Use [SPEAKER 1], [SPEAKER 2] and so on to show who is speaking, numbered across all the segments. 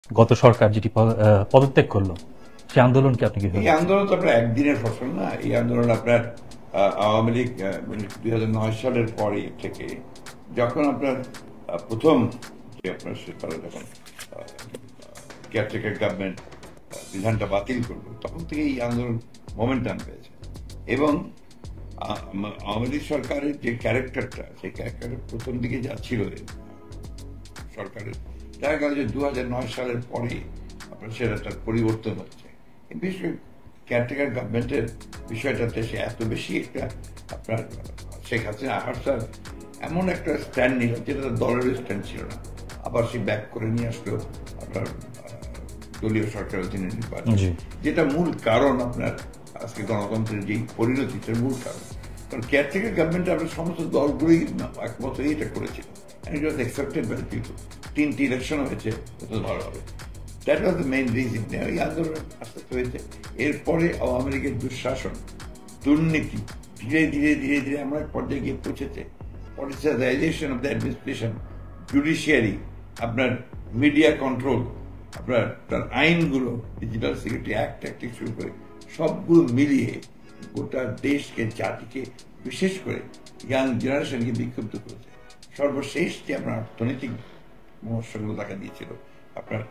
[SPEAKER 1] গত সরকার যেটি পদত্যাগ করলো, সেই আন্দোলনকে আপনি কি
[SPEAKER 2] এই আন্দোলন তো আপনার একদিনের ফসল না। এই আন্দোলন আপনার আওয়ামী লীগ 2009 সালের পরে থেকে, যখন আপনার প্রথম যে আপনার তারা যখন কেয়ারটেকার গভর্নমেন্ট বিধানটা বাতিল করলো, তখন থেকে এই আন্দোলন মোমেন্টাম পেয়েছে। এবং আওয়ামী লীগ সরকারের যে ক্যারেক্টারটা, সেই ক্যারেক্টারের প্রথম দিকে যা ছিল সরকারের, দেখা গেল যে 2009 সালের পরে আপনার সেটা তার পরিবর্তন হচ্ছে। বিশেষ করে কেয়ারটেকার গভর্নমেন্টের বিষয়টাতে সে এত বেশি একটা আপনার শেখ হাসিনা আসার এমন একটা স্ট্যান্ড নিল, যেটা তার দলের স্ট্যান্ড ছিল না। আবার সে ব্যাক করে নিয়ে আসলো আপনার দলীয় সরকারের অধীনে নির্বাচন, যেটা মূল কারণ আপনার আজকে গণতন্ত্রের যেই পরিণতি, সেটার মূল কারণ। কারণ কেয়ারটেকার গভর্নমেন্টে আপনার সমস্ত দলগুলোই একমতই এটা করেছিল, অ্যাকসেপ্টেড বাই পিপল। 3টি ইলেকশনও হয়েছে, অত ভালো হবে। That was the main reason. এই আন্দোলন আস্তে আস্তে হয়েছে। এরপরে আওয়ামী লীগের দুঃশাসন, দুর্নীতি ধীরে ধীরে ধীরে ধীরে আমরা এক পর্যায়ে গিয়ে পৌঁছেছে। Politicisation of the administration, judiciary, আপনার মিডিয়া কন্ট্রোল, আপনার তার আইনগুলো, ডিজিটাল সিকিউরিটি অ্যাক্ট থেকে শুরু করে সবগুলো মিলিয়ে গোটা দেশকে, জাতিকে, বিশেষ করে ইয়াং জেনারেশনকে বিক্ষুব্ধ করেছে। সর্বশেষ যে আপনার অর্থনৈতিক সমস্যাগুলো দেখা দিয়েছিল, আপনার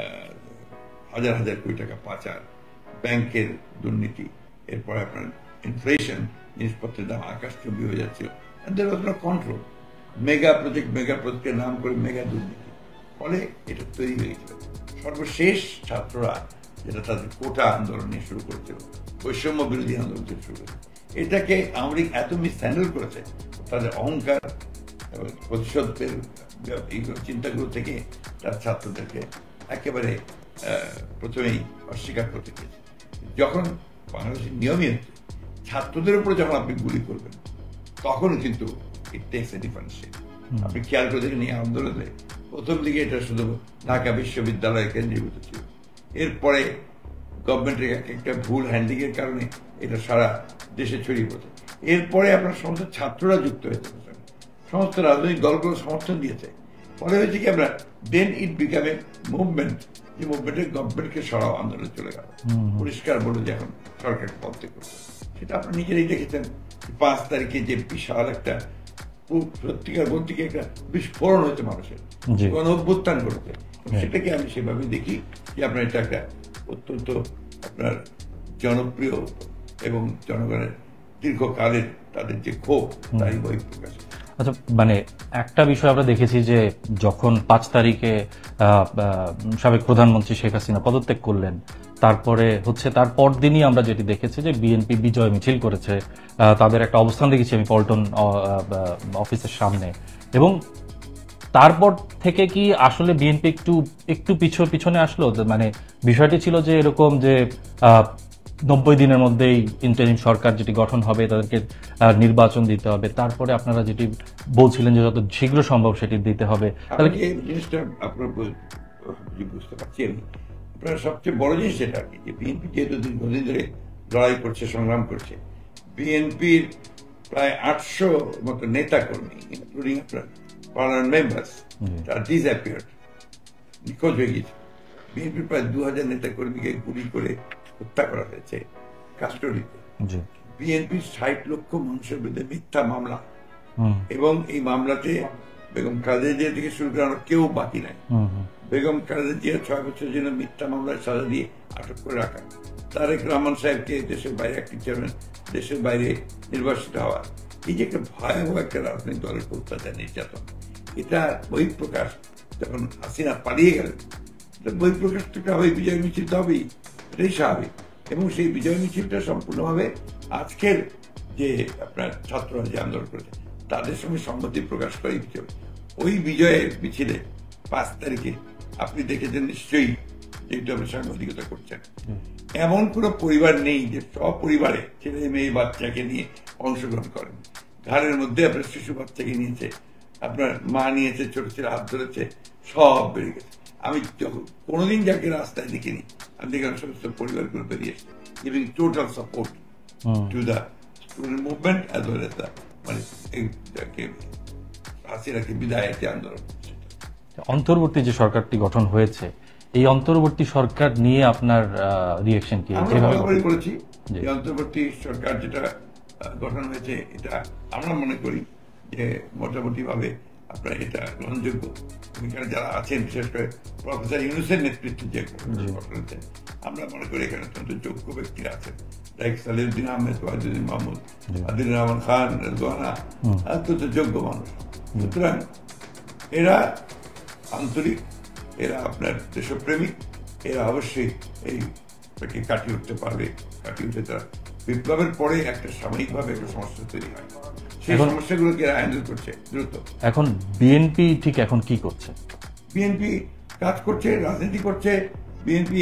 [SPEAKER 2] হাজার হাজার কোটি টাকা পাচার, ব্যাংকের দুর্নীতি, এরপরে আপনার ইনফ্লেশন, জিনিসপত্রের দাম আকাশচুম্বী হয়ে যাচ্ছিল, আপনার কন্ট্রোল, মেগা প্রজেক্টের নাম করে মেগা দুর্নীতি, ফলে এটা তৈরি হয়েছিল। সর্বশেষ ছাত্ররা যেটা তাদের কোটা আন্দোলন নিয়ে শুরু করেছিল, বৈষম্য বিরোধী আন্দোলন থেকে শুরু করেছে, এটাকে আওয়ামী লীগ এত মিসহ্যান্ডেল করেছে, তাদের অহংকার এবং প্রতিশোধের এইগুলো চিন্তাগুলো থেকে তার ছাত্রদেরকে একেবারে প্রথমেই অস্বীকার করতে চেয়েছে। যখন বাংলাদেশের নিয়মই হচ্ছে ছাত্রদের উপরে যখন আপনি গুলি করবেন, তখন কিন্তু it takes a different shape. আপনি খেয়াল করে দেখেন এই আন্দোলনে প্রথম দিকে এটা শুধু ঢাকা বিশ্ববিদ্যালয়ে কেন্দ্রীভূত ছিল, এরপরে গভর্নমেন্টের একটা ভুল হ্যান্ডলিং এর কারণে এটা সারা দেশে ছড়িয়ে পড়েছে। এরপরে আপনার সমস্ত ছাত্ররা যুক্ত হয়েছে, সমস্ত রাজনৈতিক দলগুলো সমর্থন দিয়েছে, ফলে হয়েছে কি আমরা দেন ইট বিকাম এ মুভমেন্ট, যে মুভমেন্টের গভর্নমেন্টকে সরাও আন্দোলনে চলে গেল। পরিষ্কার বলে যে এখন সরকার পদত্যাগ করছে, সেটা আপনারা নিজেরাই দেখেছেন। 5 তারিখে যে বিশাল একটা সত্যিকার বলতে কি একটা বিস্ফোরণ হয়েছে মানুষের, কোন অভ্যুত্থান করেছে, সেটাকে আমি সেভাবে দেখি যে আপনার এটা একটা অত্যন্ত আপনার জনপ্রিয় এবং জনগণের দীর্ঘকালের তাদের যে ক্ষোভ, তারই বহিঃপ্রকাশ।
[SPEAKER 1] আচ্ছা, মানে একটা বিষয় আমরা দেখেছি যে যখন 5 তারিখে সাবেক প্রধানমন্ত্রী শেখ হাসিনা পদত্যাগ করলেন, তারপরে হচ্ছে তার পরদিনই আমরা যেটি দেখেছি যে বিএনপি বিজয় মিছিল করেছে, তাদের একটা অবস্থান দেখেছি আমি পল্টন অফিসের সামনে। এবং তারপর থেকে কি আসলে বিএনপি একটু পিছনে আসলো? মানে বিষয়টি ছিল যে এরকম যে 90 দিনের মধ্যেই ইন্টারিম সরকার যেটি গঠন হবে, তাদেরকে নির্বাচন দিতে হবে, তারপরে আপনারা যেটি বলছিলেন যে যত শীঘ্র সম্ভব সেটি দিতে হবে।
[SPEAKER 2] তাহলে এই জিনিসটা আপনার বুঝতে পারছি আমি। আপনার সবচেয়ে বড় জিনিস যেটা আর কি, যে বিএনপি যেহেতু দীর্ঘদিন ধরে লড়াই করছে, সংগ্রাম করছে, বিএনপির প্রায় 800 মতো নেতা কর্মী, ইনক্লুডিং আপনার পার্লামেন্ট মেম্বার্স, তারা ডিসঅ্যাপিয়ার্ড, নিখোঁজ হয়ে গেছে। বিএনপির প্রায় 2000 নেতা কর্মীকে গুলি করে হত্যা করা হয়েছে কাস্টডিতে। বিএনপির 60 লক্ষ মানুষের বিরুদ্ধে মিথ্যা মামলা, এবং এই মামলাতে বেগম খালেদা জিয়া থেকে শুরু করে আমরা কেউ বাকি নাই। বেগম খালেদা জিয়া 6 বছরের জন্য মিথ্যা মামলায় সাজা দিয়ে আটক করে রাখা, তারেক রহমান সাহেবকে দেশের বাইরে অ্যাক্টিং চেয়ারম্যান, দেশের বাইরে নির্বাচিত হওয়া, এই যে একটা ভয়াবহ একটা রাজনৈতিক দলের অত্যাচার, নির্যাতন, এটা বহিঃপ্রকাশ যখন হাসিনা পালিয়ে গেলেন, বহিঃপ্রকাশটা হবে, বিজয় মিছিলটা হবেই, এটাই স্বাভাবিক। এবং সেই বিজয় মিছিলটা সম্পূর্ণভাবে আজকের যে আপনার ছাত্ররা যে আন্দোলন করেছে তাদের সঙ্গে সংহতি প্রকাশ করে মিছিল। ওই বিজয়ের মিছিলে 5 তারিখে আপনি দেখেছেন নিশ্চয়ই, যেহেতু আপনি সাংবাদিকতা করছেন, এমন কোনো পরিবার নেই যে সপরিবারে ছেলে মেয়ে বাচ্চাকে নিয়ে অংশগ্রহণ করেন। ঘরের মধ্যে আপনার শিশু বাচ্চাকে নিয়েছে, আপনার মা নিয়েছে, ছোট ছেলে হাত ধরেছে, সব বেড়ে গেছে। আমি যখন কোনোদিন যাকে রাস্তায় দেখিনি, আমি দেখলাম সমস্ত পরিবারগুলো বেরিয়ে এসছে, giving total support to the student movement as well as the মানে হাসিনাকে বিদায়ের যে আন্দোলন।
[SPEAKER 1] অন্তর্বর্তী যে সরকারটি গঠন হয়েছে, এই অন্তর্বর্তী সরকার নিয়ে আপনার রিয়েকশন কি?
[SPEAKER 2] আমরা
[SPEAKER 1] যেভাবে
[SPEAKER 2] বরাবরই বলেছি
[SPEAKER 1] জি।
[SPEAKER 2] যে অন্তর্বর্তী সরকার যেটা গঠন হয়েছে এটা আমরা মনে করি যে মোটামুটি ভাবে আপনার এটা গ্রহণযোগ্য। এখানে যারা আছেন বিশেষ করে প্রফেসর ইউনূসের নেতৃত্বে যে গঠন হয়েছে আমরা মনে করি এখানে অত্যন্ত যোগ্য ব্যক্তিরা আছেন, লাইক সালিউদ্দিন আহমেদ, ওয়াহিদুদ্দিন মাহমুদ, আদিল রহমান খান, রেজওয়ানা, অত্যন্ত যোগ্য মানুষ। সুতরাং এরা আন্তরিক, এরা আপনার দেশপ্রেমিক, এরা অবশ্যই এই কাটিয়ে উঠতে পারবে। কাটিয়ে উঠে তারা বিপ্লবের পরে একটা সাময়িকভাবে একটা সমস্যা তৈরি হয়, সেই সমস্যাগুলোকে এরা হ্যান্ডেল করছে দ্রুত।
[SPEAKER 1] এখন বিএনপি ঠিক এখন কি করছে?
[SPEAKER 2] বিএনপি কাজ করছে, রাজনীতি করছে। বিএনপি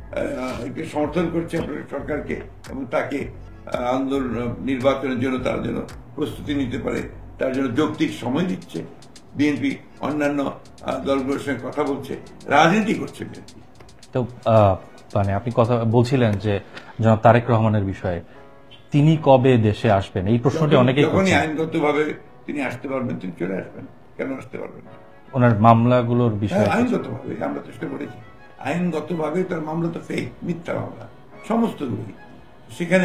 [SPEAKER 2] একে সমর্থন করছে আপনার সরকারকে এবং তাকে আন্দোলন নির্বাচনের জন্য তার জন্য প্রস্তুতি নিতে পারে তার জন্য যৌক্তিক সময় দিচ্ছে। বিএনপি অন্যান্য দলগুলোর সঙ্গে কথা বলছে, রাজনীতি করছে বিএনপি।
[SPEAKER 1] তো মানে আপনি কথা বলছিলেন যে জনাব তারেক রহমানের বিষয়ে, তিনি কবে দেশে আসবেন এই প্রশ্নটি অনেকেই
[SPEAKER 2] যখনই
[SPEAKER 1] করছেন।
[SPEAKER 2] আইনগতভাবে তিনি আসতে পারবেন তিনি চলে আসবেন, কেন আসতে পারবেন না?
[SPEAKER 1] ওনার মামলাগুলোর বিষয়ে
[SPEAKER 2] আইনগতভাবে আমরা চেষ্টা করেছি, আইনগতভাবে তার মামলা তো ফেক, মিথ্যা মামলা সমস্তগুলি। সেখানে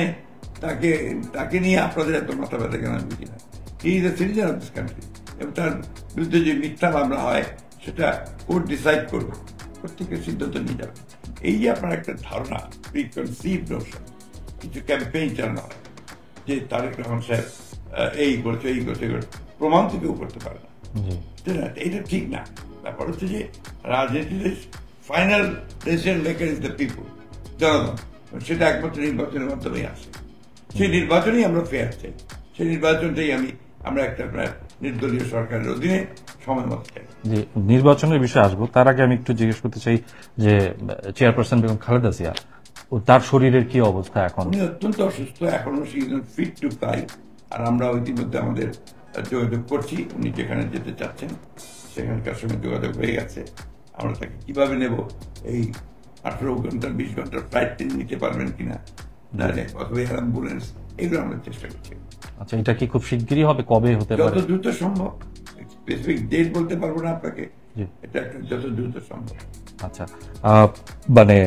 [SPEAKER 2] তাকে নিয়ে আপনাদের এত মাথা ব্যথা কেন বুঝি না। He is a citizen of this country এবং তার বিরুদ্ধে যে মিথ্যা মামলা হয় সেটা কোর্ট ডিসাইড করবে, প্রত্যেকের সিদ্ধান্ত নিয়ে যাবে। এই যে আপনার একটা ধারণা, প্রিকনসিভ নোশন, কিছু ক্যাম্পেইন চালানো হয় যে তারেক রহমান সাহেব এই করছে এই করছে, প্রমাণ তো কেউ করতে পারে না। এটা ঠিক না। ব্যাপার হচ্ছে যে রাজনীতিতে final decision maker is the people, জনগণ। সেটা একমাত্র নির্বাচনের মাধ্যমেই আসে। সেই নির্বাচনেই আমরা ফেয়ার চাই, সেই নির্বাচনটাই আমরা একটা নির্দলীয় সরকারের অধীনে সময় মতো চাই।
[SPEAKER 1] যে নির্বাচনের বিষয়ে আসবো, তার আগে আমি একটু জিজ্ঞেস করতে চাই যে চেয়ারপারসন বেগম খালেদা জিয়া, তার শরীরের কি অবস্থা এখন?
[SPEAKER 2] উনি অত্যন্ত অসুস্থ, এখনো ফিট টু ফ্লাই। আর আমরা ইতিমধ্যে আমাদের যোগাযোগ করছি, উনি যেখানে যেতে চাচ্ছেন সেখানকার সঙ্গে যোগাযোগ হয়ে গেছে। আমরা তাকে কিভাবে নেব, এই 18 ঘন্টার 20 ঘন্টার ফ্লাইট তিনি নিতে পারবেন কিনা, অথবা অ্যাম্বুলেন্স, এগুলো আমরা চেষ্টা করছি।
[SPEAKER 1] আচ্ছা, এটা কি খুব শিগগিরই হবে? কবে হতে পারে?
[SPEAKER 2] যত দ্রুত সম্ভব, স্পেসিফিক ডেট বলতে পারবো না আপনাকে, এটা একটা যত দ্রুত সম্ভব।
[SPEAKER 1] আচ্ছা, মানে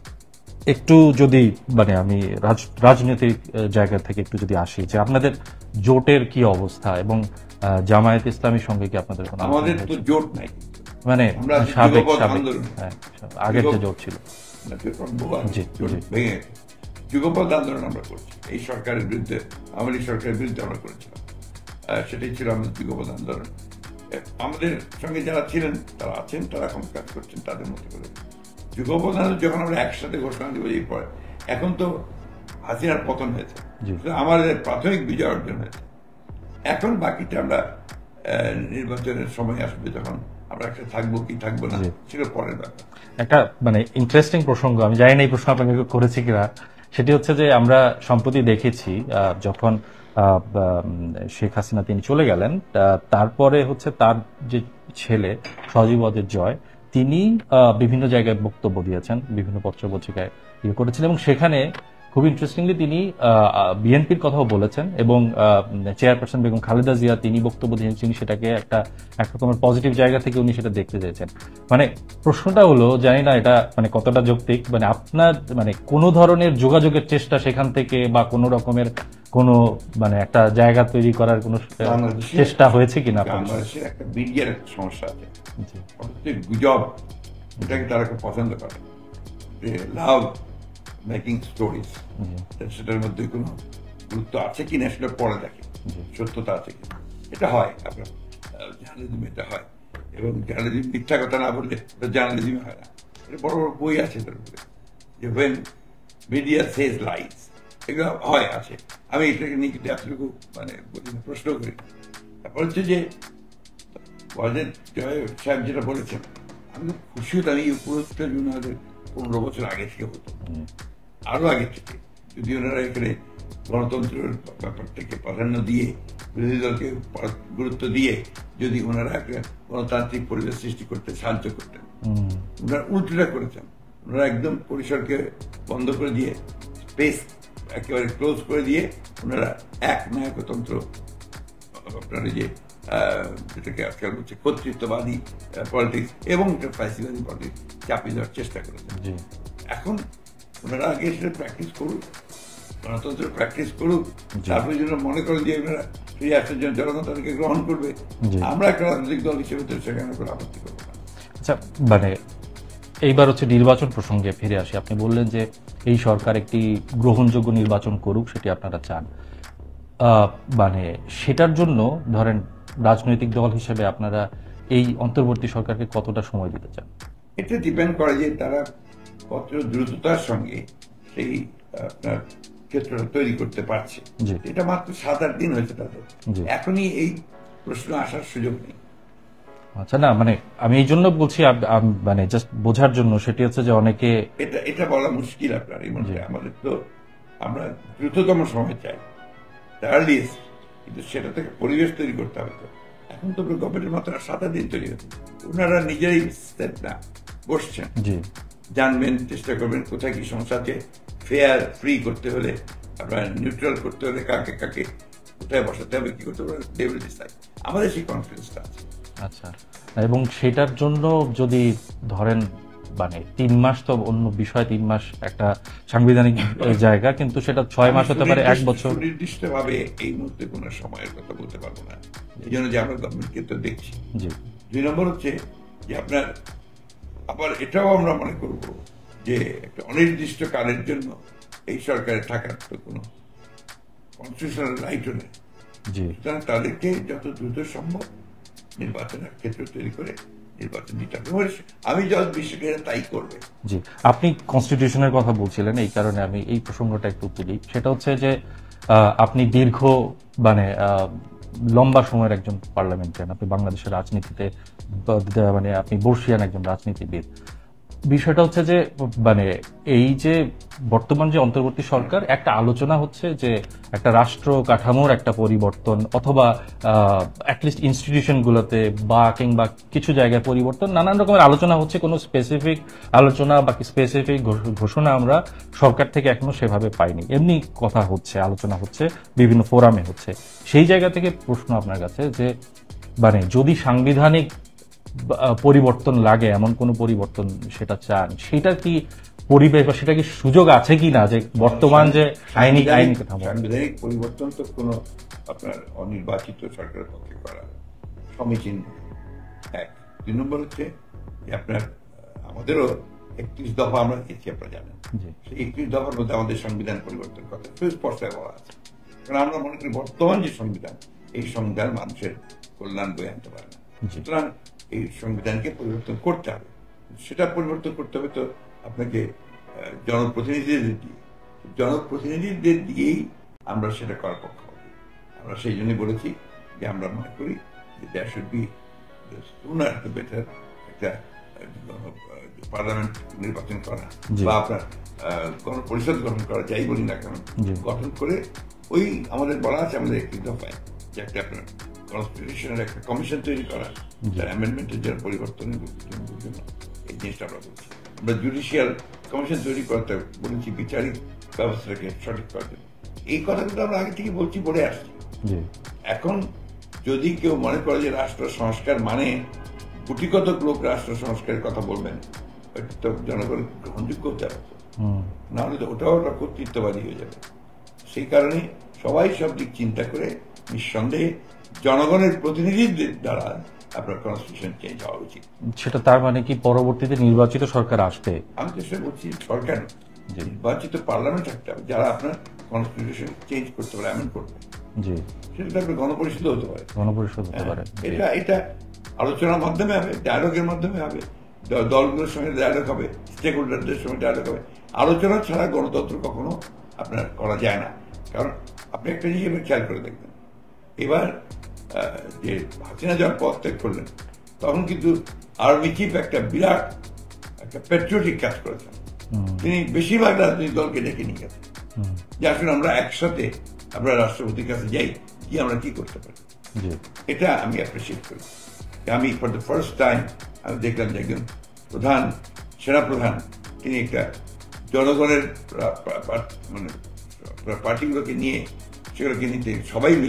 [SPEAKER 1] একটু যদি মানে আমি রাজনৈতিক জায়গা থেকে একটু যদি আসি, যে আপনাদের জোটের কি অবস্থা এবং জামায়াত ইসলামীর সঙ্গে কি আপনাদের কোনো
[SPEAKER 2] আমাদের তো জোট নাই,
[SPEAKER 1] মানে সাবেক আগের যে জোট ছিল
[SPEAKER 2] ভেঙে যুগপৎ আন্দোলন আমরা করছি এই সরকারের বিরুদ্ধে, আওয়ামী সরকারের বিরুদ্ধে আমরা করেছিলাম। সেটাই ছিল আমাদের যুগপৎ আন্দোলন। আমাদের সঙ্গে যারা ছিলেন তারা আছেন, তারা এখন কাজ করছেন তাদের মতো করে। যুগপৎ আন্দোলন যখন আমরা একসাথে ঘোষণা দিব এই পরে, এখন তো হাসিনার পতন হয়েছে, আমাদের প্রাথমিক বিজয় অর্জন হয়েছে। এখন বাকিটা আমরা নির্বাচনের সময় আসবে যখন আমরা একটা থাকবো কি থাকবো না সেটা পরের ব্যাপার।
[SPEAKER 1] একটা মানে ইন্টারেস্টিং প্রসঙ্গ, আমি জানি না এই প্রশ্ন আপনাকে করেছি কিনা, সেটি হচ্ছে যে আমরা সম্প্রতি দেখেছি যখন শেখ হাসিনা তিনি চলে গেলেন, তারপরে হচ্ছে তার যে ছেলে সজীব ওয়াজেদ জয়, তিনি বিভিন্ন জায়গায় বক্তব্য দিয়েছেন, বিভিন্ন পত্র পত্রিকায় করেছেন এবং সেখানে খুব ইন্টারেস্টিংলি তিনি বিএনপির কথাও বলেছেন এবং চেয়ারপারসন বেগম খালেদা জিয়া তিনি বক্তব্য দিয়েছেন, সেটাকে একটা একরকমের পজিটিভ জায়গা থেকে উনি সেটা দেখতে চেয়েছেন। মানে প্রশ্নটা হলো, জানি না এটা মানে কতটা যৌক্তিক, মানে আপনার মানে কোনো ধরনের যোগাযোগের চেষ্টা সেখান থেকে বা কোনো রকমের কোনো মানে একটা জায়গা তৈরি করার কোনো চেষ্টা হয়েছে কিনা?
[SPEAKER 2] বাংলাদেশের একটা মিডিয়ার একটা সমস্যা আছে, গুজব, এটাকে তারা খুব পছন্দ করে, লাভ মেকিং স্টোরিজ। সেটার মধ্যে কোনো গুরুত্ব আছে কিনা সেটা পরে দেখে, সত্যতা আছে কিনা। এটা হয় আপনার জার্নালিজম, এটা হয়। এবং জার্নালিজম মিথ্যা কথা না বললে জার্নালিজম হয় না। এটা বড় বড় বই আছে তার উপরে, যে when media says lies, এগুলো হয় আছে। আমি এটাকে নিয়ে কিন্তু এতটুকু মানে প্রশ্ন করি। তারপর হচ্ছে যে ওয়াজেদ জয় সাহেব যেটা বলেছেন, আমি খুশি হতাম। এই উপরোধটা 15 বছর আগে থেকে হতো, আরো আগে থেকে, যদি ওনারা এখানে গণতন্ত্রের ব্যাপারটাকে প্রাধান্য দিয়ে, বিরোধী দলকে গুরুত্ব দিয়ে যদি ওনারা একটা গণতান্ত্রিক পরিবেশ সৃষ্টি করতে সাহায্য করতেন। ওনারা উল্টোটা করেছেন, ওনারা একদম পরিসরকে বন্ধ করে দিয়ে, স্পেস একেবারে ক্লোজ করে দিয়ে ওনারা এক নায়কতন্ত্র, আপনার যে যেটাকে আজকাল বলছে কর্তৃত্ববাদী পলিটিক্স এবং একটা ফ্যাসিবাদী পলিটিক্স চাপিয়ে দেওয়ার চেষ্টা করেছেন। এখন ওনারা আগে সেটা প্র্যাকটিস করুক, গণতন্ত্র প্র্যাকটিস করুক, তারপরে যেন মনে করেন যে ওনারা ফিরে আসার জন্য জনগণ তাদেরকে গ্রহণ করবে, আমরা একটা রাজনৈতিক দল হিসেবে তো সেখানে কোনো আপত্তি করবো না।
[SPEAKER 1] আচ্ছা, মানে এইবার হচ্ছে নির্বাচন প্রসঙ্গে ফিরে আসি। আপনি বললেন যে এই সরকার একটি গ্রহণযোগ্য নির্বাচন করুক, সেটি আপনারা চান। মানে সেটার জন্য ধরেন রাজনৈতিক দল হিসেবে আপনারা এই অন্তর্বর্তী সরকারকে কতটা সময় দিতে চান?
[SPEAKER 2] এটা ডিপেন্ড করে যে তারা কত দ্রুততার সঙ্গে সেই আপনার ক্ষেত্রটা তৈরি করতে পারছে। এটা মাত্র 7-8 দিন হয়েছে তাদের, এখনই এই প্রশ্ন আসার সুযোগ নেই।
[SPEAKER 1] আচ্ছা, না মানে আমি এই জন্য বলছি, মানে জাস্ট বোঝার জন্য, সেটি হচ্ছে যে অনেকে
[SPEAKER 2] এটা বলা মুশকিল আপনার এই মধ্যে। আমাদের তো আমরা দ্রুততম সময় চাই, আর্লিয়েস্ট, কিন্তু সেটা থেকে পরিবেশ তৈরি করতে হবে। তো এখন তো গভর্নমেন্টের মাত্র 7 দিন তৈরি হচ্ছে, ওনারা নিজেরাই না বসছেন, জানবেন, চেষ্টা করবেন কোথায় কি সমস্যা আছে, ফেয়ার ফ্রি করতে হলে, আপনার নিউট্রাল করতে হলে কাকে কাকে কোথায় বসাতে হবে, কি করতে হবে, আমাদের সেই কনফিডেন্সটা আছে।
[SPEAKER 1] আচ্ছা, এবং সেটার জন্য যদি ধরেন মানে 3 মাস তো অন্য বিষয়, 3 মাস একটা সাংবিধানিক জায়গা, কিন্তু সেটা 6 মাস হতে পারে, 1 বছর।
[SPEAKER 2] নির্দিষ্ট ভাবে এই মুহূর্তে কোন সময়ের কথা বলতে পারবো না, এই জন্য যে আমরা গভর্নমেন্টকে তো দেখছি। 2 নম্বর হচ্ছে যে আপনার আবার এটাও আমরা মনে করব যে একটা অনির্দিষ্ট কালের জন্য এই সরকারের থাকার তো কোনো কনস্টিটিউশনাল রাইটও নেই। সুতরাং তাদেরকে যত দ্রুত সম্ভব নির্বাচনের ক্ষেত্র তৈরি করে নির্বাচন দিতে হবে। আমি যত বিশ্বাস করি তাই করবে।
[SPEAKER 1] জি, আপনি কনস্টিটিউশনের কথা বলছিলেন, এই কারণে আমি এই প্রসঙ্গটা একটু তুলি। সেটা হচ্ছে যে আপনি দীর্ঘ মানে লম্বা সময়ের একজন পার্লামেন্টারিয়ান, আপনি বাংলাদেশের রাজনীতিতে মানে আপনি বর্ষিয়ান একজন রাজনীতিবিদ। বিষয়টা হচ্ছে যে মানে এই যে বর্তমান যে অন্তর্বর্তী সরকার, একটা আলোচনা হচ্ছে যে একটা রাষ্ট্র কাঠামোর একটা পরিবর্তন, অথবা অ্যাটলিস্ট ইনস্টিটিউশন গুলোতে বা কিংবা কিছু জায়গায় পরিবর্তন, নানান রকমের আলোচনা হচ্ছে। কোনো স্পেসিফিক আলোচনা বা স্পেসিফিক ঘোষণা আমরা সরকার থেকে এখনো সেভাবে পাইনি। এমনি কথা হচ্ছে, আলোচনা হচ্ছে, বিভিন্ন ফোরামে হচ্ছে। সেই জায়গা থেকে প্রশ্ন আপনার কাছে যে মানে যদি সাংবিধানিক পরিবর্তন লাগে, এমন কোন পরিবর্তন সেটা চান, সেটা কি পরিবেশ বা সেটা কি সুযোগ আছে কি না, যে বর্তমান যে আইনি
[SPEAKER 2] সাংবিধানিক পরিবর্তন তো কোনো আপনার অনির্বাচিত সরকারের পক্ষে করা সমীচীন। 1 2 নম্বর হচ্ছে যে আপনার আমাদেরও 31 দফা আমরা দিয়েছি, আপনারা জানেন। সেই 31 দফার মধ্যে আমাদের সংবিধান পরিবর্তন কথা সুস্পষ্ট বলা আছে। কারণ আমরা মনে করি বর্তমান যে সংবিধান, এই সংবিধান মানুষের কল্যাণ বয়ে আনতে পারে না। সুতরাং এই সংবিধানকে পরিবর্তন করতে হবে। সেটা পরিবর্তন করতে হবে তো আপনাকে জনপ্রতিনিধিদের দিয়েই আমরা সেটা করার পক্ষ হবে। আমরা সেই জন্যই বলেছি যে আমরা মনে করি যে that should be sooner the better, একটা পার্লামেন্ট নির্বাচন করা বা আপনার গণপরিষদ গঠন করা, যাই বলি না কেন, গঠন করে ওই আমাদের বলা আছে আমাদের 31 দফায় যে একটা আপনার কনস্টিটিউশনের একটা কমিশন তৈরি করা, তার অ্যামেন্ডমেন্টের জন্য পরিবর্তনের জন্য এই জিনিসটা আমরা বলছি। আমরা জুডিশিয়াল কমিশন তৈরি করতে বলেছি, বিচারিক ব্যবস্থাটাকে সঠিক করার জন্য। এই কথাগুলো আমরা আগে থেকে বলছি, বলে আসছি। এখন যদি কেউ মনে করে যে রাষ্ট্র সংস্কার মানে গুটিকত লোক রাষ্ট্র সংস্কারের কথা বলবেন, তো জনগণ গ্রহণযোগ্য হতে হবে, নাহলে তো ওটাও ওটা কর্তৃত্ববাদী হয়ে যাবে। সেই কারণে সবাই সব দিক চিন্তা করে নিঃসন্দেহে জনগণের প্রতিনিধিদের দ্বারা আপনার কনস্টিটিউশন চেঞ্জ হওয়া উচিত।
[SPEAKER 1] সেটা তার মানে কি পরবর্তীতে নির্বাচিত সরকার আসবে?
[SPEAKER 2] আমি তো সেটা বলছি, সরকার নির্বাচিত পার্লামেন্ট থাকতে হবে যারা আপনার কনস্টিটিউশন চেঞ্জ করতে পারে, এমন করবে। সেটা আপনার গণপরিষদ হতে পারে,
[SPEAKER 1] গণপরিষদ হতে পারে।
[SPEAKER 2] এটা আলোচনার মাধ্যমে হবে, ডায়ালগের মাধ্যমে হবে, দলগুলোর সঙ্গে ডায়ালগ হবে, স্টেক হোল্ডারদের সঙ্গে ডায়ালগ হবে। আলোচনা ছাড়া গণতন্ত্র কখনো আপনার করা যায় না। কারণ আপনি একটা জিনিস খেয়াল করে দেখবেন, এবার যে হাসিনা যখন পদ ত্যাগ করলেন, তখন কিন্তু আর্মি চিফ একটা বিরাট একটা প্যাট্রিয়টিক কাজ করেছেন। তিনি বেশিরভাগ রাজনৈতিক দলকে ডেকে নিয়ে গেছেন যে আসলে আমরা একসাথে আমরা রাষ্ট্রপতির কাছে যাই, কি আমরা কি করতে পারি। এটা আমি অ্যাপ্রিসিয়েট করি। আমি ফর দ্য ফার্স্ট টাইম আমি দেখলাম যে একজন প্রধান, সেনাপ্রধান, তিনি একটা জনগণের মানে পার্টিগুলোকে নিয়ে, সেগুলোকে নিতে সবাই মিলে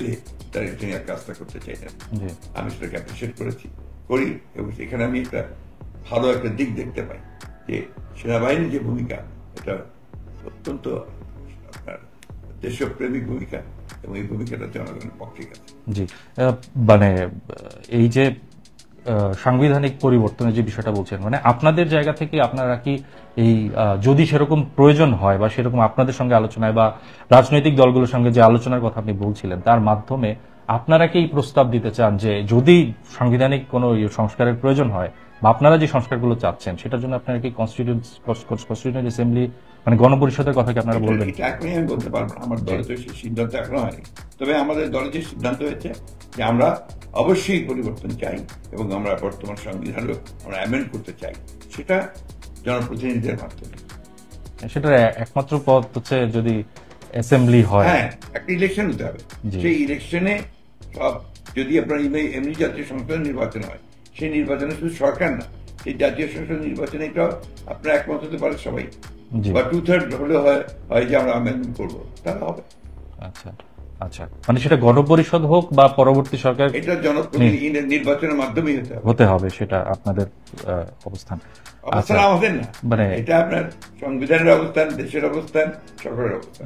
[SPEAKER 2] ডাইরেক্টর নিয়ে কাজটা করতে চাইলেন।
[SPEAKER 1] জি
[SPEAKER 2] আমি সেটাকে অ্যাপ্রিসিয়েট করি এবং এখানে আমি একটা ভালো একটা দিক দেখতে পাই যে সেনাবাহিনীর যে ভূমিকা, এটা অত্যন্ত আপনার দেশপ্রেমিক ভূমিকা এবং এই ভূমিকাটা জনগণের পক্ষে গেছে।
[SPEAKER 1] জি মানে এই যে সাংবিধানিক পরিবর্তনের যে বিষয়টা বলছেন, মানে আপনাদের জায়গা থেকে আপনারা কি এই যদি সেরকম প্রয়োজন হয় বা সেরকম আপনাদের সঙ্গে আলোচনায় বা রাজনৈতিক দলগুলোর সঙ্গে যে আলোচনার কথা আপনি বলছিলেন তার মাধ্যমে আপনারা কি এই প্রস্তাব দিতে চান যে যদি সাংবিধানিক কোনো সংস্কারের প্রয়োজন হয় বা আপনারা যে সংস্কারগুলো চাচ্ছেন সেটার জন্য আপনারা কি কনস্টিটিউশনাল অ্যাসেম্বলি মানে গণপরিষদের কথা কি আপনারা বলবেন?
[SPEAKER 2] এটা এখনই আমি বলতে পারবো না, আমার দলে তো সেই সিদ্ধান্ত এখনো হয়নি। তবে আমাদের দলে যে সিদ্ধান্ত হয়েছে যে আমরা অবশ্যই পরিবর্তন চাই এবং আমরা বর্তমান সংবিধানও আমরা অ্যামেন্ড করতে চাই, সেটা জনপ্রতিনিধিদের মাধ্যমে।
[SPEAKER 1] সেটার একমাত্র পথ হচ্ছে যদি অ্যাসেম্বলি হয়।
[SPEAKER 2] হ্যাঁ, একটা ইলেকশন হতে হবে।
[SPEAKER 1] জি।
[SPEAKER 2] সেই ইলেকশনে সব যদি আপনার এমনি জাতীয় সংসদ নির্বাচন হয়, সেই নির্বাচনে শুধু সরকার না, সেই জাতীয় সংসদ নির্বাচনে এটাও আপনার একমত হতে পারে সবাই,
[SPEAKER 1] জি
[SPEAKER 2] বা 2/3 হলে হয় যে আমরা অ্যামেন্ডমেন্ট করবো, তাহলে হবে।
[SPEAKER 1] আচ্ছা আচ্ছা, মানে সেটা গণপরিষদ হোক বা পরবর্তী সরকার,
[SPEAKER 2] এটা জনপ্রতিনিধি নির্বাচনের মাধ্যমেই
[SPEAKER 1] হতে হবে, সেটা আপনাদের অবস্থান।
[SPEAKER 2] অবস্থান আমাদের না,
[SPEAKER 1] মানে
[SPEAKER 2] এটা আপনার সংবিধানের অবস্থান, দেশের অবস্থান, সরকারের অবস্থান।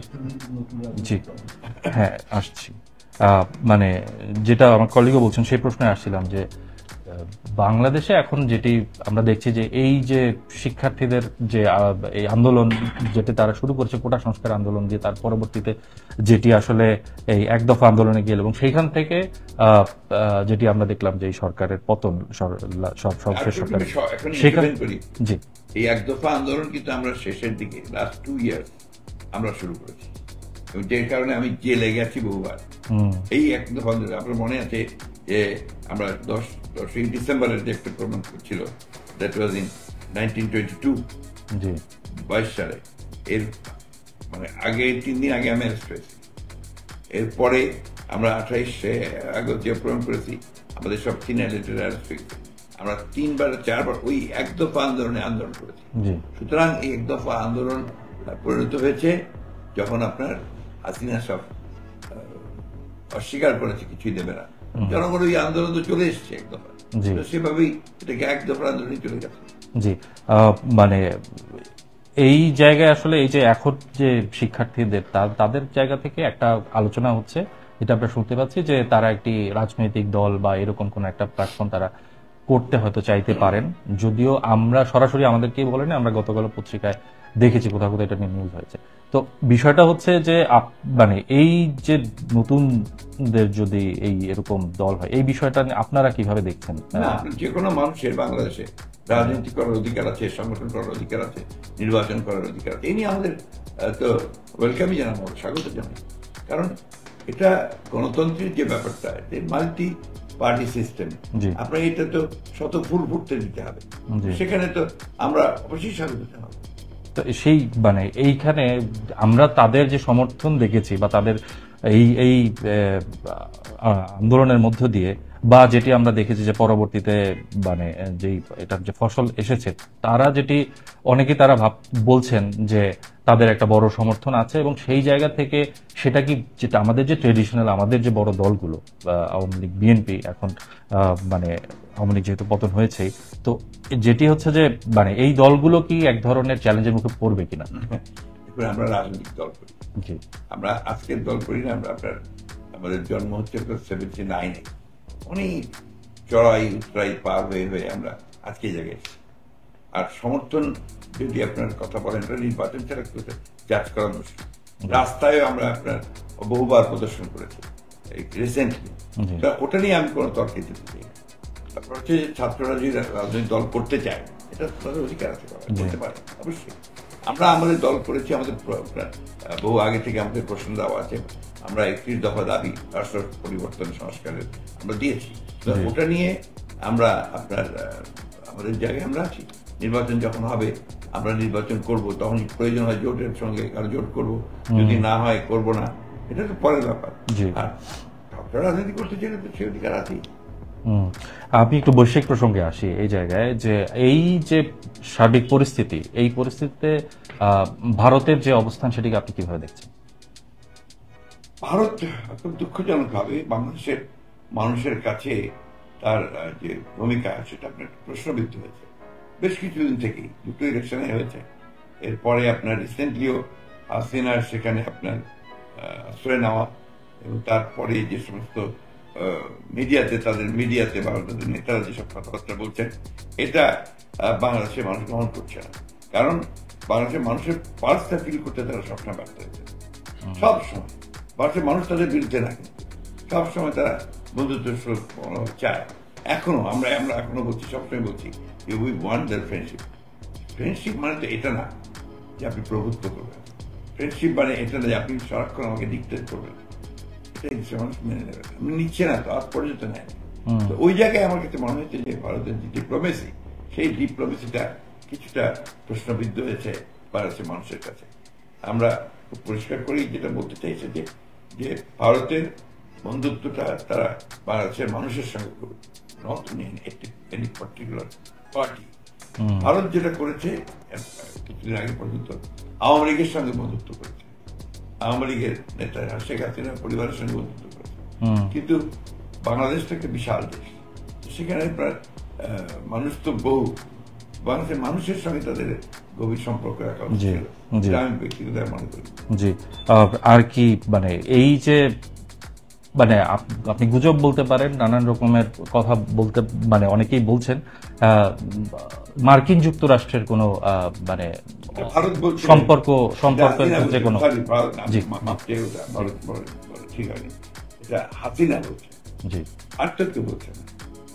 [SPEAKER 1] জি হ্যাঁ আসছি। মানে যেটা আমার কলিগও বলছেন সেই প্রশ্নে আসছিলাম যে বাংলাদেশে এখন যেটি আমরা দেখছি যে এই যে শিক্ষার্থীদের যে এই আন্দোলন যেটি তারা শুরু করেছে কোটা সংস্কার আন্দোলন দিয়ে, তার পরবর্তীতে যেটি আসলে এই এক দফা আন্দোলনে গেল এবং সেইখান থেকে যেটি আমরা দেখলাম যে এই সরকারের পতন, সর্বশেষ সরকার সেখানে। জি,
[SPEAKER 2] এই এক দফা আন্দোলন কিন্তু আমরা শেষের দিকে লাস্ট 2 ইয়ার্স আমরা শুরু করেছি এবং যে কারণে আমি জেলে গেছি বহুবার। এই এক দফা আন্দোলন আপনার মনে আছে যে আমরা 10ই ডিসেম্বরের যে একটা প্রমাণ ছিল, দ্যাট ওয়াজ ইন 1922, 22 সালে। এর মানে আগে 3 দিন আগে আমি অ্যারেস্ট হয়েছি। এরপরে আমরা 28 আগস্ট যে প্রমাণ করেছি, আমাদের সব সিনিয়র লিডার অ্যারেস্ট হয়েছে। আমরা 3-4বার ওই এক দফা আন্দোলন করেছি। সুতরাং এই এক দফা আন্দোলন পরিণত হয়েছে যখন আপনার হাসিনা সব অস্বীকার করেছে, কিছুই দেবে না, জনগণ ওই আন্দোলন তো চলে এসছে এক দফা, সেভাবেই এটাকে এক দফা আন্দোলন চলে গেছে।
[SPEAKER 1] জি মানে এই জায়গায় আসলে এই যে এখন যে শিক্ষার্থীদের তাদের জায়গা থেকে একটা আলোচনা হচ্ছে, যেটা আমরা শুনতে পাচ্ছি যে তারা একটি রাজনৈতিক দল বা এরকম কোন একটা প্ল্যাটফর্ম তারা করতে হয়তো চাইতে পারেন, যদিও আমরা সরাসরি আমাদেরকেই বলেন, আমরা গতকাল পত্রিকায় দেখেছি কোথাও কোথাও এটা নিয়ে নিউজ হয়েছে। তো বিষয়টা হচ্ছে যে মানে এই যে নতুনদের যদি এই এরকম দল হয়, এই বিষয়টা আপনারা কিভাবে দেখছেন?
[SPEAKER 2] যে কোনো মানুষের বাংলাদেশে রাজনীতি করার অধিকার আছে, সংগঠন করার অধিকার আছে, নির্বাচন করার অধিকার আছে। এই নিয়ে আমাদের তো ওয়েলকামই জানাবো, স্বাগত জানাই। কারণ এটা গণতন্ত্রের যে ব্যাপারটা, মাল্টি পার্টি সিস্টেম, আপনার এটা তো শত ফুল ফুটতে দিতে হবে, সেখানে তো আমরা অবশ্যই স্বাগত জানাবো।
[SPEAKER 1] সেই মানে এইখানে আমরা তাদের যে সমর্থন দেখেছি বা তাদের এই আন্দোলনের মধ্য দিয়ে, বা যেটি আমরা দেখেছি যে পরবর্তীতে মানে যেই এটার যে ফসল এসেছে, তারা যেটি অনেকে তারা বলছেন যে তাদের একটা বড় সমর্থন আছে এবং সেই জায়গা থেকে সেটা কি যেটা আমাদের যে ট্রেডিশনাল আমাদের যে বড় দলগুলো আওয়ামী লীগ, বিএনপি, এখন মানে আওয়ামী লীগ যেহেতু পতন হয়েছে, তো যেটি হচ্ছে যে মানে এই দলগুলো কি এক ধরনের চ্যালেঞ্জের মুখে পড়বে কিনা?
[SPEAKER 2] আমরা রাজনৈতিক দল করি, আমরা আজকের দল করি না। আমরা আমাদের জন্ম হচ্ছে 79-এ, অনেক চড়াই উতরাই পার হয়ে আমরা আজকে জায়গায়। আর সমর্থন যদি আপনার কথা বলেন, নির্বাচন ছাড়া জাজ করা মুশকিল। রাস্তায় আমরা আপনার বহুবার প্রদর্শন করেছি রিসেন্টলি, ওটা নিয়ে আমি কোনো তর্কে যেতে চাই না। তারপর হচ্ছে ছাত্ররা যদি রাজনৈতিক দল করতে চায়, এটা তাদের অধিকার আছে, করতে পারে অবশ্যই। আমরা আমাদের দল করেছি, আমাদের বহু আগে থেকে আমাদের প্রশ্ন দেওয়া আছে। আমরা 31 দফা দাবি রাষ্ট্র পরিবর্তন সংস্কারের আমরা দিয়েছি, ওটা নিয়ে আমরা আপনার আমাদের জায়গায় আমরা আছি। নির্বাচন যখন হবে আমরা নির্বাচন করব, তখন প্রয়োজন হয় জোটের সঙ্গে কারো জোট করব, যদি না হয় করব না, এটা তো পরের ব্যাপার। আর রাজনীতি করতে চাইলে তো সে অধিকার আছে।
[SPEAKER 1] আমি একটু বৈশ্বিক প্রসঙ্গে আসি এই জায়গায়, যে এই যে সার্বিক পরিস্থিতি, এই পরিস্থিতিতে ভারতের যে অবস্থান সেটিকে আপনি কিভাবে দেখছেন?
[SPEAKER 2] ভারত খুব দুঃখজনক ভাবে বাংলাদেশের মানুষের কাছে তার যে ভূমিকা সেটা আপনার প্রশ্নবিদ্ধ হয়েছে বেশ কিছুদিন থেকেই। দুটো ইলেকশনে হয়েছে, এরপরে আপনার রিসেন্টলিও হাসিনার সেখানে আপনার আশ্রয় নেওয়া, এবং তারপরে যে সমস্ত মিডিয়াতে বা তাদের নেতারা যেসব কথাবার্তা বলছেন, এটা বাংলাদেশের মানুষ গ্রহণ করছে না। কারণ বাংলাদেশের মানুষের পার্সটা ফিল করতে তারা সবসময় ব্যর্থ হয়েছে। সবসময় বাংলাদেশের মানুষ তাদের বিরুদ্ধে না, কিন্তু সবসময় তারা বন্ধুত্ব চায়। আমরা এখনো বলছি, সবসময় বলছি যে we want their friendship. Friendship মানে তো এটা না যে আপনি প্রভুত্ব করবেন। ফ্রেন্ডশিপ মানে এটা না যে আপনি সারাক্ষণ আমাকে ডিক্টেট করবেন। মানুষ মেনে নেবে, আমি নিচ্ছে না তো, আজ পর্যন্ত নেয়। তো ওই জায়গায় আমার কাছে মনে হচ্ছে যে ভারতের যে ডিপ্লোমেসি, সেই ডিপ্লোমেসিটা কিছুটা প্রশ্নবিদ্ধ হয়েছে ভারতের মানুষের কাছে। আমরা খুব পরিষ্কার করেই যেটা বলতে চাইছে যে ভারতের বন্ধুত্বটা তারা বাংলাদেশের মানুষের সঙ্গে করবে, not any particular party. Bharat যেটা করেছে কিছুদিন আগে পর্যন্ত আওয়ামী লীগের সঙ্গে বন্ধুত্ব করেছে, আওয়ামী লীগের নেতা শেখ হাসিনার পরিবারের সঙ্গে বন্ধুত্ব করেছে। কিন্তু বাংলাদেশ তো একটা বিশাল দেশ, সেখানে প্রায় মানুষ তো বহু, বাংলাদেশের মানুষের সঙ্গে তাদের গভীর সম্পর্ক রাখা উচিত, আমি ব্যক্তিগত মনে করি।
[SPEAKER 1] জি, আর কি মানে এই যে মানে আপনি গুজব বলতে পারেন, নানান রকমের কথা বলতে, মানে অনেকেই বলছেন মার্কিন যুক্তরাষ্ট্রের কোনো মানে সম্পর্ক যে কোনো
[SPEAKER 2] ঠিক আছে, এটা হাসিনা বলছে,
[SPEAKER 1] জি,
[SPEAKER 2] আর তো কেউ বলছে না,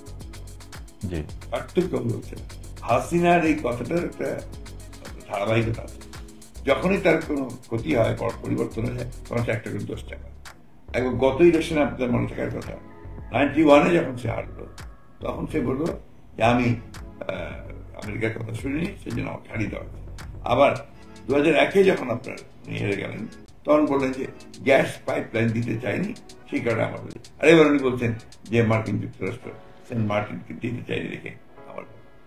[SPEAKER 1] জি,
[SPEAKER 2] আর তো কেউ বলছে না। হাসিনার এই কথাটার একটা ধারাবাহিকতা আছে, যখনই তার কোনো ক্ষতি হয়, পরিবর্তন হয়ে যায়, তখন সে একটা করে 10 টাকা। একবার গত ইলেকশনে আপনাদের মনে থাকার কথা, 91-এ যখন সে হারলো, তখন সে বললো যে আমি আমেরিকার কথা শুনিনি, সেই জন্য আমাকে হারিয়ে দেওয়া হয়েছে। আবার 2001-এ যখন আপনার হেরে গেলেন, তখন বললেন যে গ্যাস পাইপলাইন দিতে চাইনি, সেই কারণে আমার। আর এবার উনি বলছেন যে মার্কিন যুক্তরাষ্ট্র সেন্ট মার্টিনকে দিতে চাইনি রেখে আমার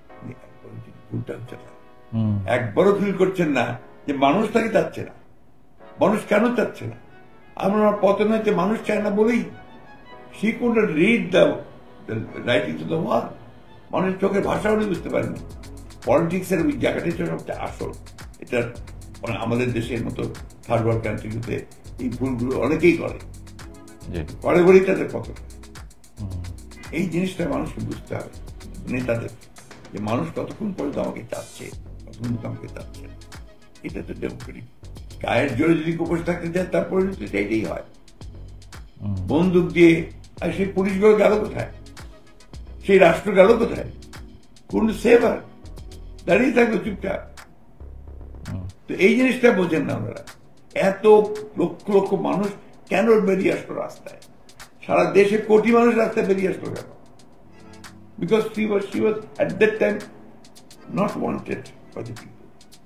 [SPEAKER 2] ভুলটা হচ্ছে না। একবারও ফিল করছেন না যে মানুষ তাকে চাচ্ছে না। মানুষ কেন চাচ্ছে না? আমরা পতন হচ্ছে মানুষ চায় না বলেই। সে কোনটা read the writing to the wall, মানুষের চোখের ভাষা উনি বুঝতে পারেন। পলিটিক্সের ওই জায়গাটা হচ্ছে সবচেয়ে আসল। এটা আমাদের দেশের মতো থার্ড ওয়ার্ল্ড কান্ট্রিগুলোতে এই ভুলগুলো অনেকেই করে বলেই তাদের পতন। এই জিনিসটা মানুষকে বুঝতে হবে, নেতাদের, যে মানুষ কতক্ষণ পর্যন্ত আমাকে চাচ্ছে, কতক্ষণ আমাকে চাচ্ছে। এটা তো ডেমোক্রেটিক। গায়ের জোরে যদি উপোস থাকতে চায়, তার পরিণতি এটাই হয়। বন্দুক দিয়ে, আর সেই পুলিশগুলো গেল কোথায়? সেই রাষ্ট্র গেল কোথায়? কোন সেভার দাঁড়িয়ে থাকবে চুপচাপ। তো এই জিনিসটা বোঝেন না ওনারা। এত লক্ষ লক্ষ মানুষ কেন বেরিয়ে আসলো রাস্তায়? সারা দেশে কোটি মানুষ রাস্তায় বেরিয়ে আসলো কেন? Because she was at that time not wanted by the people.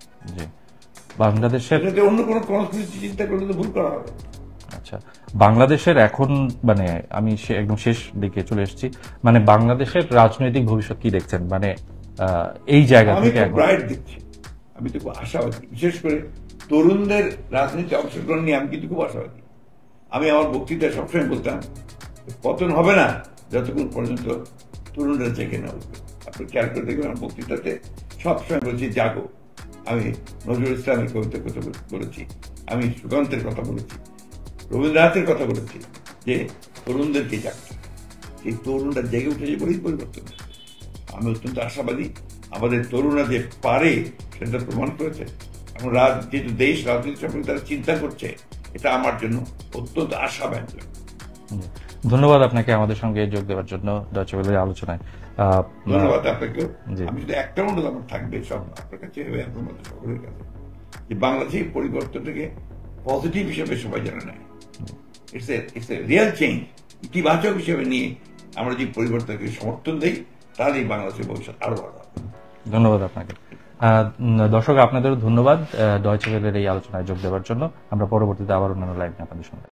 [SPEAKER 1] বাংলাদেশের
[SPEAKER 2] অন্য কোনো কনস্পিরেসি চিন্তা করলে তো ভুল করা হবে।
[SPEAKER 1] আচ্ছা, বাংলাদেশের এখন মানে আমি একদম শেষ দিকে চলে এসেছি, মানে বাংলাদেশের রাজনৈতিক ভবিষ্যৎ কি দেখছেন? মানে এই জায়গা থেকে
[SPEAKER 2] আমি ব্রাইট দেখছি, আমি তো খুব আশাবাদী। বিশেষ করে তরুণদের রাজনীতি অংশগ্রহণ নিয়ে আমি কিন্তু খুব আশাবাদী। আমি আমার বক্তৃতায় সবসময় বলতাম পতন হবে না যতক্ষণ পর্যন্ত তরুণরা জেগে না উঠবে। আপনি খেয়াল করে দেখবেন আমার বক্তৃতাতে সবসময় বলছি জাগো। আমি নজরুল ইসলামের কবিতার কথা বলেছি, আমি সুকান্তের কথা বলেছি, রবীন্দ্রনাথের কথা বলেছি, যে তরুণদেরকে জাগতে। এই তরুণরা জেগে উঠেছে বলেই পরিবর্তন। আমি অত্যন্ত আশাবাদী। আমাদের তরুণরা যে পারে সেটা প্রমাণ করেছে। এখন যেহেতু দেশ রাজনীতি সম্পর্কে তারা চিন্তা করছে, এটা আমার জন্য অত্যন্ত আশাব্যঞ্জক।
[SPEAKER 1] ধন্যবাদ আপনাকে আমাদের সঙ্গে যোগ দেওয়ার জন্য ডয়চে ওয়েলের আলোচনায়।
[SPEAKER 2] ধন্যবাদ আপনাকেও। আমি যদি একটা অনুরোধ আমার থাকবে সব আপনার কাছে, আপনার মধ্যে সকলের কাছে, যে বাংলাদেশের পরিবর্তনটাকে পজিটিভ হিসেবে সবাই জানে নেয়। It's a real change. ইতিবাচক হিসেবে নিয়ে আমরা যে পরিবর্তনকে সমর্থন দিই, তাহলেই বাংলাদেশের ভবিষ্যৎ আরো ভালো হবে।
[SPEAKER 1] ধন্যবাদ আপনাকে। দর্শক, আপনাদেরও ধন্যবাদ ডয়চে ওয়েলের এই আলোচনায় যোগ দেওয়ার জন্য। আমরা পরবর্তীতে আবার অন্যান্য লাইভ নিয়ে আপনাদের সঙ্গে